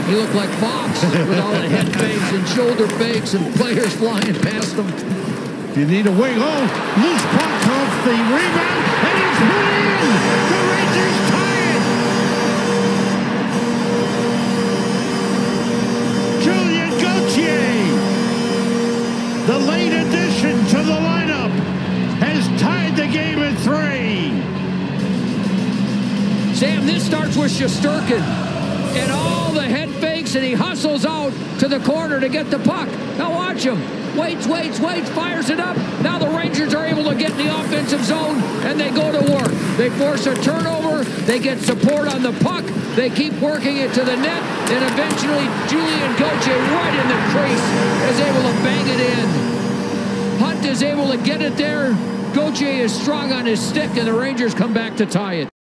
You look like Fox with all the head fakes and shoulder fakes and players flying past them. You need a wing. Oh, loose puck off the rebound, and it's put in. The Rangers tie it. Julien Gauthier, the late addition to the lineup, has tied the game at 3. Sam, this starts with Shesterkin and all the head fakes, and he hustles out to the corner to get the puck. Now watch him. Waits, fires it up. Now the Rangers are able to get in the offensive zone, and they go to work. They force a turnover. They get support on the puck. They keep working it to the net, and eventually Julien Gauthier right in the crease is able to bang it in. Hunt is able to get it there. Gauthier is strong on his stick, and the Rangers come back to tie it.